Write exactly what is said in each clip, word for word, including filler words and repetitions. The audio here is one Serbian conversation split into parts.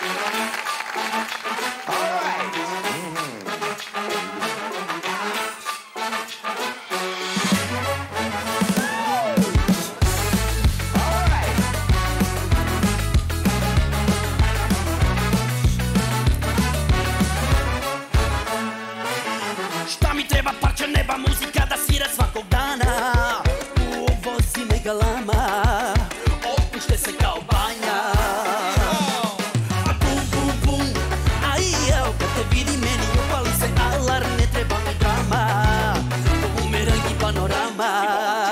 Šta mi treba, parče neba, muzika da svira svakog dana. Uvozi me galama, opušte se kao banja. A bum, bum, bum, a i evo kad te vidi meni upali se alarm, ne treba mi drama, bumerang i panorama.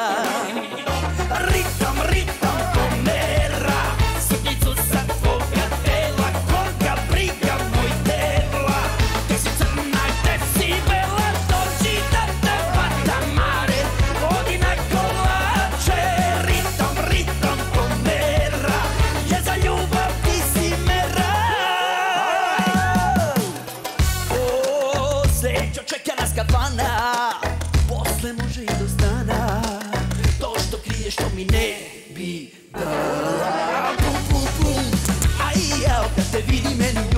Ritam, ritam, pomera, suknicu sa tvoga tela, koga briga moj dela. Ti si crna, te si bela, dođi da te vatam mare, vodi na kolače. Ritam, ritam, pomera, je za ljubav ti si mera. O, srećo čeka nas kafana, posle može i do stana, to što krije što mi ne bi dala. Bum, bum, bum, a i evo kad te vidi meni